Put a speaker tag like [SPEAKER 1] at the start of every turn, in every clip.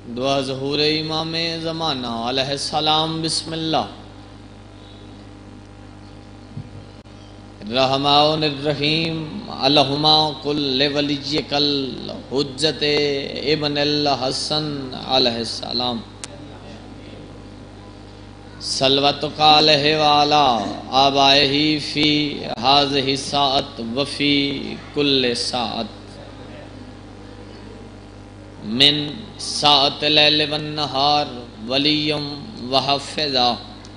[SPEAKER 1] دعا ظہور امام زمانہ علیہ السلام بسم اللہ الرحمن الرحیم اللہما کل ولیک الحجت ابن الحسن علیہ السلام صلواتک علیہ وعلا آبائہ فی ہذہ الساعت وفی کل ساعت من ساعت اللیل والنہار ولیم وحفظا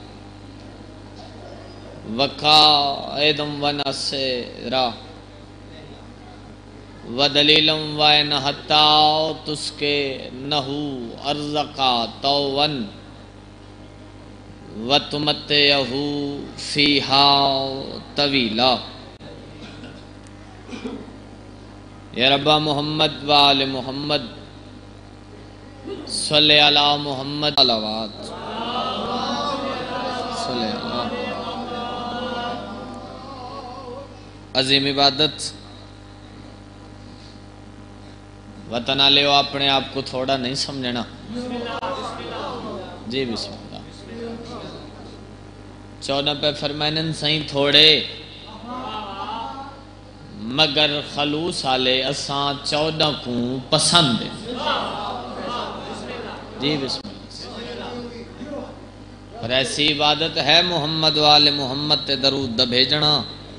[SPEAKER 1] وقائدم ونصیرا ودلیلم وائن حتی تسکے نہو ارزقا توون وتمتعہو فیہا طویلا یا رب محمد وآل محمد صلی علی محمد صلوات صلی اللہ عظیم عبادت وطن آلے ہو اپنے آپ کو تھوڑا نہیں سمجھنا جی بسم اللہ 14 پہ فرمائنن سہیں تھوڑے مگر خلوص آلے اساں 14 کو پسند ہیں جی بسم اللہ اور ایسی عبادت ہے محمد وآل محمد تے درود دا بھیجنا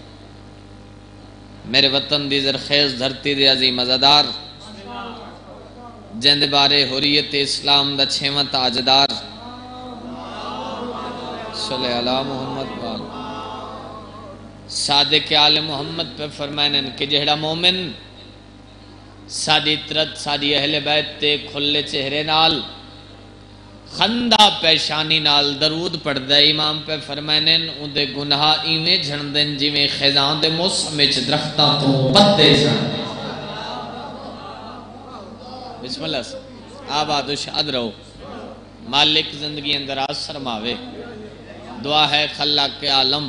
[SPEAKER 1] میرے وطن دی زرخیز دھرتی دے عظیم عزادار جند بارے حریت اسلام دا 6واں تاجدار صلی اللہ محمد وآل صادق آل محمد پہ فرمائنن کہ جہڑا مومن سادی اطرت سادی اہل بیت تے کھلے چہرے نال خندہ پیشانی نال درود پڑھ دے امام پہ فرمائنن ان دے گناہ ایمیں جھندن جی میں خیزان دے موسم میں درختاں تو پتے جھندن بسم اللہ سے آباد و شاد رہو مالک زندگی اندراز فرماوے دعا ہے خلاق عالم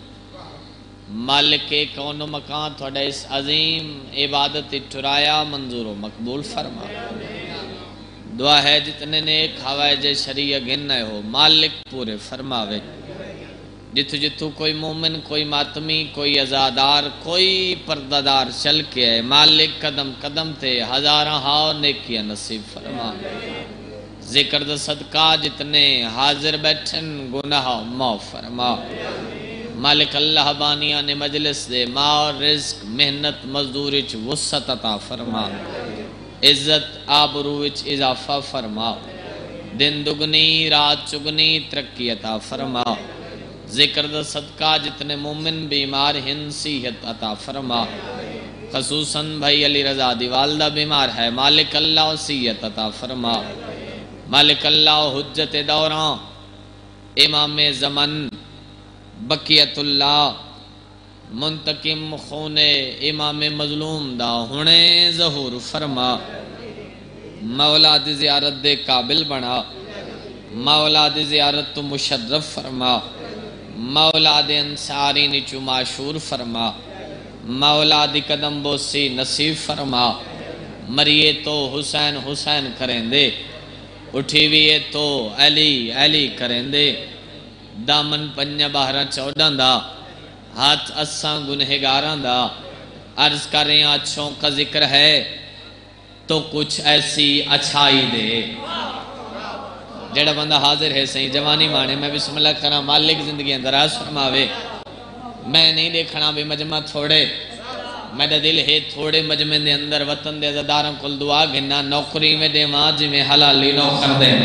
[SPEAKER 1] مالک کون و مکان تھوڑا اس عظیم عبادت ٹھرایا منظور و مقبول فرما دعا ہے جتنے نیک حوائج شریع گننے ہو مالک پورے فرماوے جتو جتو کوئی مومن کوئی ماتمی کوئی عزادار کوئی پردادار چل کے ہے مالک قدم قدم تے ہزاراں ہاں نیکیاں نصیب فرما ذکر دا صدقہ جتنے حاضر بیٹھن گناہ معاف فرما مالک اللہ بانیان مجلس دے ماں رزق محنت مزدورچ وسعت عطا فرما عزت آبروچ اضافہ فرما دن دگنی رات چگنی ترقی عطا فرما ذکر دا صدقہ جتنے مومن بیمار ہن صحت عطا فرما خصوصاً بھائی علی رضا دی والدہ بیمار ہے مالک اللہ صحت عطا فرما مالک اللہ حجت دوران امام زمن بقیت اللہ منتقم خون امام مظلوم دا ہونے ظہور فرما مولا دی زیارت دے قابل بنا مولا دی زیارت تو مشرف فرما مولا دے انصاری نیچو معشور فرما مولا دی قدم بوسی نصیب فرما مریے تو حسین حسین کریں دے اٹھی ویے تو علی علی کریں دے دامن پنجہ باہرہ 14 دا ہاتھ اساں گنہگاراں دا عرض کریں اچھوں کا ذکر ہے تو کچھ ایسی اچھائی دے جڑا بندہ حاضر ہے صحیح جوانی مانے میں بسم اللہ کرا مالک زندگی اندراز فرماوے میں نہیں دیکھنا بھی مجمع تھوڑے میرا دل ہے تھوڑے مجمع دے اندر وطن دے عزاداراں کل دعا گھنا نوکری میں دے ماں جی میں حلالی نوکر دے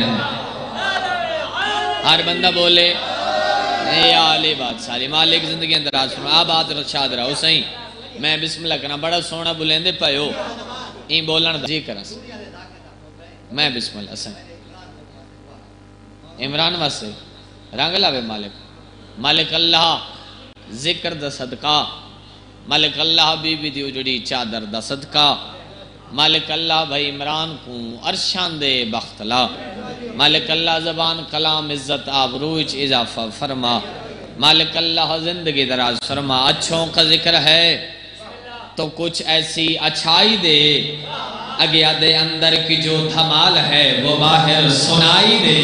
[SPEAKER 1] ہر بندہ بولے یا علی بات ساری مالک زندگی اندراز فرما آباد رشاد رہو صحیح میں بسم اللہ کرنا بڑا سونا بلیندے پہو این بولن دا جی کرنا میں بسم اللہ صحیح عمران واسے رنگ لاوے مالک اللہ ذکر دا صدقہ مالک اللہ بی بی دیو جڑی چادر دا صدقہ مالک اللہ بھائی عمران کو عرشان دے بختلا مالک اللہ زبان کلام عزت آبروچ اضافہ فرما مالک اللہ زندگی دراز فرما اچھوں کا ذکر ہے تو کچھ ایسی اچھائی دے اگیا دے اندر کی جو دھمال ہے وہ باہر سنائی دے.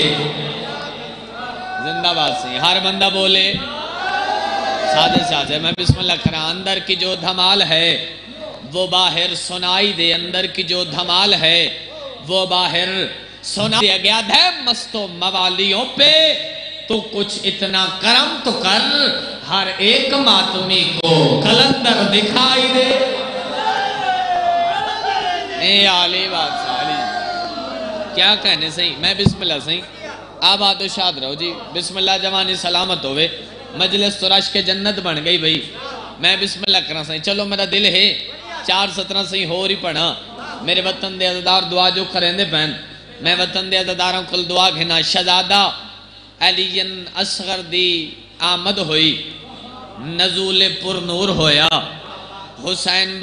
[SPEAKER 1] زندہ باد سے ہر بندہ بولے سادے سادے میں بسم اللہ کرا. اندر کی جو دھمال ہے وہ باہر سنائی دے. اندر کی جو دھمال ہے وہ باہر سنائی دے. گیا دے مستو موالیوں پہ تو کچھ اتنا کرم تو کر ہر ایک ماتمی کو کلندر دکھائی دے. اے علی بات سالی کیا کہنے صحیح. میں بسم اللہ صحیح آباد و شاد رہو جی. بسم اللہ جوانی سلامت ہوئے. مجلس ترش کے جنت بن گئی بھئی. میں بسم اللہ کرنا صحیح. چلو میرا دل ہے 4:17 صحیح ہو رہی پڑھا. میرے وطن دے عزدار دعا جو کریں دے پہن. میں وطن دے عزداروں کل دعا گھنا. شہزادہ علی اصغر دی آمد ہوئی. نزول پر نور ہویا. حسین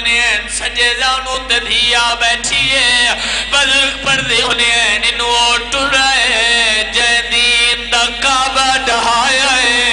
[SPEAKER 1] ہونے ہیں سجے زانو تدھیا بیٹھیے بزرگ پردے ہونے ہیں انہوں اوٹو رہے جے دین دا کعبہ ڈھایا ہے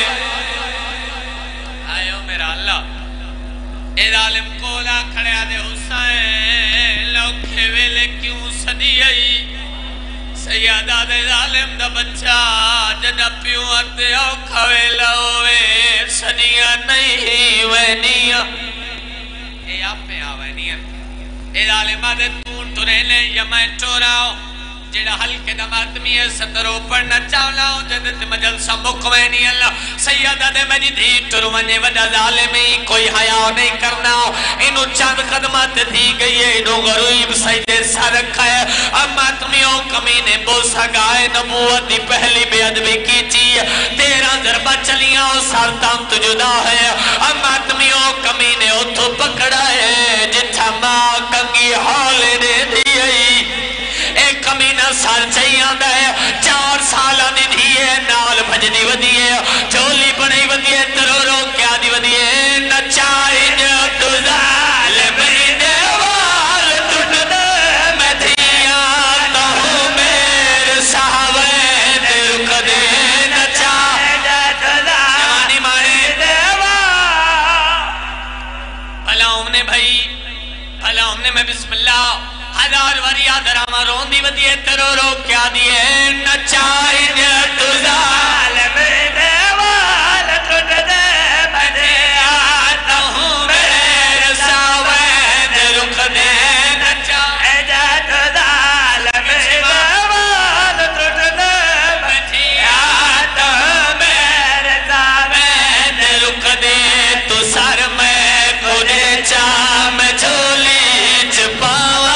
[SPEAKER 1] آئیو میرا اللہ اے ظالم کولا کھڑے آدھے حسین لوکھے ویلے کیوں صدی آئی سیادہ دے ظالم دا بچہ جدہ پیوں آتے آؤ کھویلا ہوئے صدیاں نہیں وینیاں اے آپ پہ آوینیاں اے ظالم آدھے تون تو رہنے یا میں ٹوراؤں جیڑا حلقے دا ماتمی ہے ستروں پڑھنا چاولاؤں جدت مجلسہ مکوینی اللہ سیادہ دے میں دھی ٹرو منجے وڈا ظالمی کوئی حیاء نہیں کرنا انہوں چاند قدمات دی گئی ہے انہوں غروب سجدے سا رکھا ہے اب ماتمیوں کمینے بوسا گائے نبوت دی پہلی بے ادبی کی چیئے 13 ضربہ چلیاں سالتان تو جدا ہے اب ماتمیوں کمینے اتھو پکڑا ہے جتھا ماں کنگی حالے دے دی ایک کمینہ سال چاہیے آدھا ہے 4 سال آدھی دیئے نال بھجدی ودیئے چولی بڑی ودیئے ترورو کیا دی ودیئے نچائی جو تو ظالم دیوال تُٹھنے میں دھیاں تو ہوں میرے صحابے دل کو دے نچائی جو تو ظالم دیوال بھلا ہم نے بھائی بھلا ہم نے میں بسم اللہ ہزار وریا دراما رون دی ودیے ترورو کیا دیئے نچائی جو تو ظالم دیوال ٹوٹ دے بجے آتا ہوں میرے ساوید رکھ دے نچائی جو تو ظالم دیوال ٹوٹ دے بجے آتا ہوں میرے ساوید رکھ دے تو سر میں کھڑے چام جھولی چپاوا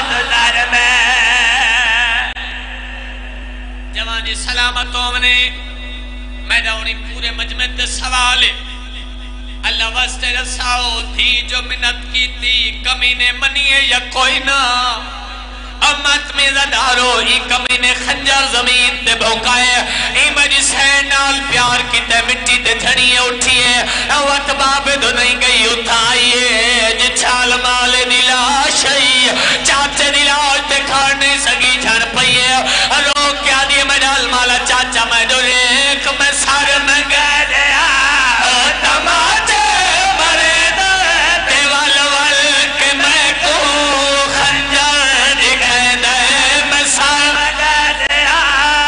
[SPEAKER 1] جوانی سلامتوں نے میں دونی پورے مجمع سوال اللہ واسطے رساؤ تھی جو منت کی تھی کمینے منیے یا کوئی نہ امت میں زدارو ہی کمینے خنجر زمین تے بھوکائے ہی مجی سینال پیار کی تے مٹی تے جھڑیے اٹھیے اوت باب دو نہیں گئی اتھائیے جی چھال مال دلاشئی چاچے دلاش تے کھارنے سگی جھڑ پئیے رو کیا دیئے میں ڈال مالا چاچا میں جو ریک میں سار میں گئے دیا تماچے مرے دے وال وال کے میں کو خنجر دکھے دے میں سار میں گئے دیا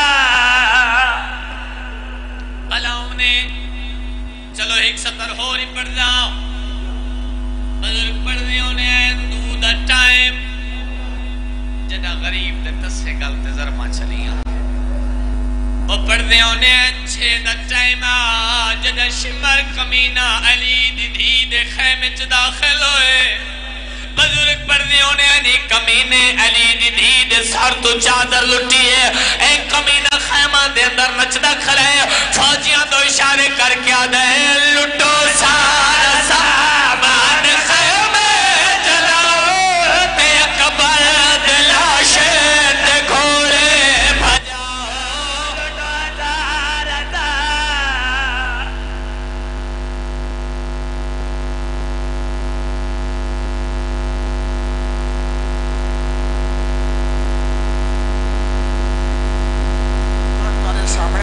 [SPEAKER 1] بلاؤں نے چلو ایک سطر ہو رہی پڑھ جاؤ بزرگ پڑھ دیوں نے دو دا ٹائم جدہ غریب دے تسے گلتے ذرما چلیاں وہ پردے ہونے اچھے دا ٹائم جدہ شمر کمینہ علی دی دھی دے خیمے چ داخل ہوئے بزرگ پردے ہونے انی کمینے علی دی دھی دے سار تو چادر لٹیے ایک کمینہ خیمہ دے اندر نچدہ کھلے فوجیاں تو اشارے کر کے آدھے لٹو سارا